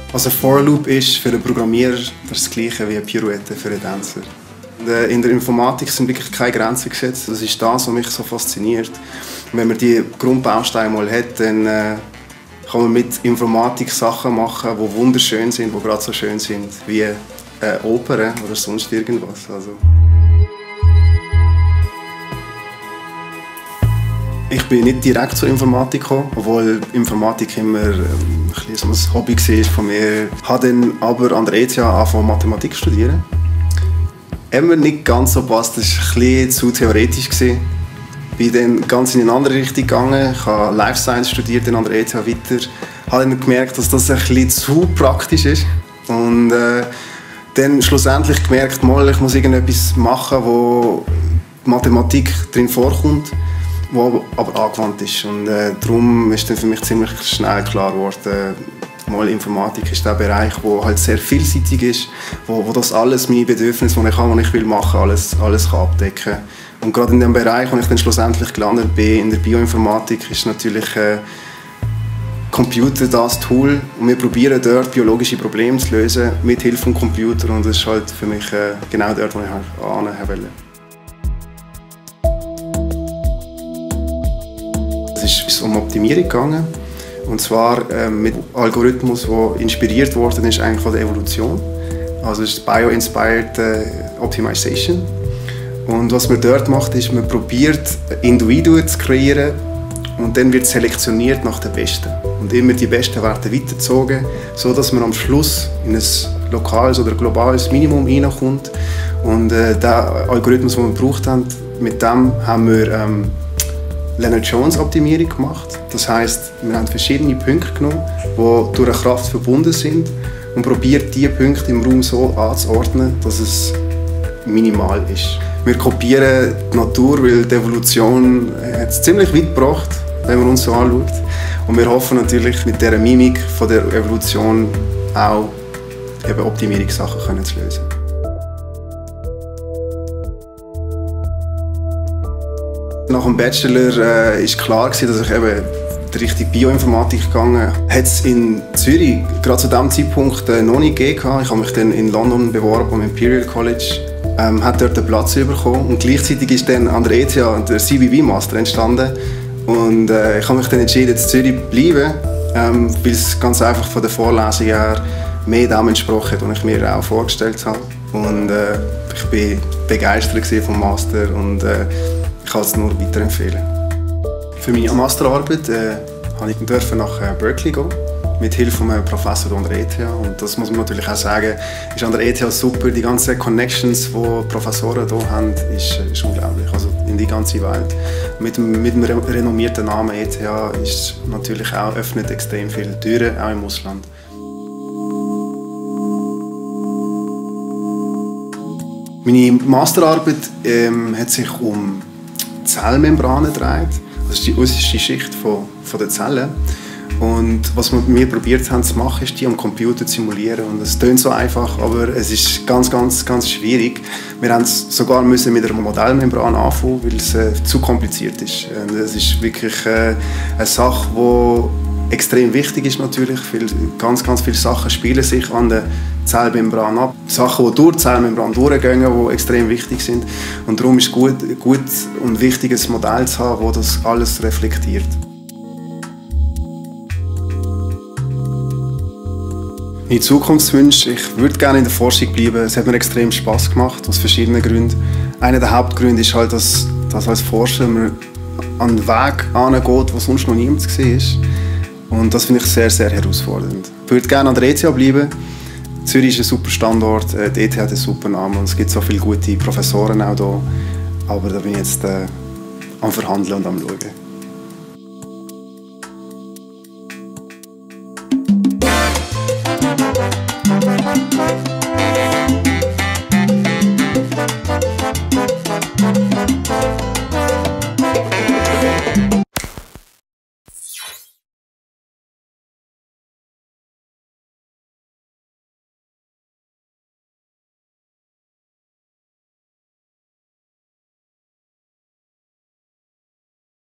Was ein For Loop ist für einen Programmierer, das ist das Gleiche wie eine Pirouette für einen Tänzer. In der Informatik sind wirklich keine Grenzen gesetzt. Das ist das, was mich so fasziniert. Und wenn man die Grundbausteine mal hat, dann kann man mit Informatik Sachen machen, die wunderschön sind, die gerade so schön sind wie eine Oper oder sonst irgendwas. Also ich bin nicht direkt zur Informatik gekommen, obwohl Informatik immer ein Hobby war von mir. Ich habe dann aber an der ETH angefangen Mathematik zu studieren. Immer nicht ganz so passt, das war ein bisschen zu theoretisch. Ich bin dann ganz in eine andere Richtung gegangen. Ich habe Life Science studiert an der ETH weiter. Ich habe dann gemerkt, dass das ein bisschen zu praktisch ist. Und dann schlussendlich gemerkt, ich muss irgendetwas machen, wo Mathematik drin vorkommt, wo aber angewandt ist. Und darum ist dann für mich ziemlich schnell klar geworden, Informatik ist der Bereich, der halt sehr vielseitig ist, wo das alles meine Bedürfnisse, die ich habe, die ich will machen, alles kann abdecken. Und gerade in dem Bereich, wo ich dann schlussendlich gelandet bin, in der Bioinformatik, ist natürlich Computer das Tool. Und wir probieren dort biologische Probleme zu lösen mit Hilfe von Computer. Und das ist halt für mich genau dort, wo ich hin wollte. Es ist um Optimierung gegangen. Und zwar mit einem Algorithmus, der inspiriert worden ist eigentlich von der Evolution. Also es ist Bio-Inspired Optimization. Und was man dort macht, ist, man probiert Individuen zu kreieren und dann wird selektioniert nach den Besten. Und immer die Besten werden weitergezogen, sodass man am Schluss in ein lokales oder globales Minimum reinkommt. Und der Algorithmus, den wir gebraucht haben, mit dem haben wir Lennard-Jones-Optimierung gemacht. Das heisst, wir haben verschiedene Punkte genommen, die durch eine Kraft verbunden sind und probiert, diese Punkte im Raum so anzuordnen, dass es minimal ist. Wir kopieren die Natur, weil die Evolution hat es ziemlich weit gebracht, wenn man uns so anschaut. Und wir hoffen natürlich, mit dieser Mimik von der Evolution auch eben Optimierungssachen zu lösen. Nach dem Bachelor war klar, dass ich eben in Richtung Bioinformatik gegangen bin. Hat es in Zürich gerade zu diesem Zeitpunkt noch nicht gegeben. Ich habe mich dann in London beworben am Imperial College, habe dort einen Platz bekommen. Und gleichzeitig ist dann an der ETH der CBB Master entstanden. Und ich habe mich dann entschieden, in Zürich zu bleiben, weil es ganz einfach von der Vorlesung her mehr dem entsprochen hat, was ich mir auch vorgestellt habe. Und ich war begeistert vom Master und ich kann es nur weiterempfehlen. Für meine Masterarbeit durfte ich nach Berkeley gehen, mit Hilfe von einem Professor an der ETH. Und das muss man natürlich auch sagen, ist an der ETH super. Die ganzen Connections, die die Professoren hier haben, ist unglaublich. Also in die ganze Welt. Mit dem renommierten Namen ETH ist natürlich auch, öffnet extrem viele Türen, auch im Ausland. Meine Masterarbeit hat sich um Zellmembranen dreht. Das ist die äußerste Schicht von der Zellen. Und was wir probiert haben zu machen, ist die am Computer zu simulieren. Und es klingt so einfach, aber es ist ganz schwierig. Wir haben sogar mit einer Modellmembran anfangen, weil es zu kompliziert ist. Und es ist wirklich eine Sache, die extrem wichtig ist natürlich. Ganz viele Sachen spielen sich an der Zellmembran ab. Sachen, die durch die Zellmembran durchgehen, die extrem wichtig sind. Und darum ist es gut und wichtig, ein Modell zu haben, das das alles reflektiert. Meine Zukunftswünsche, ich würde gerne in der Forschung bleiben. Es hat mir extrem Spass gemacht, aus verschiedenen Gründen. Einer der Hauptgründe ist halt, dass als Forscher man an den Weg angeht, wo sonst noch niemand gesehen ist. Und das finde ich sehr herausfordernd. Ich würde gerne an der ETH bleiben. Zürich ist ein super Standort, die ETH hat einen super Namen und es gibt so viele gute Professoren auch hier. Aber da bin ich jetzt am Verhandeln und am Schauen.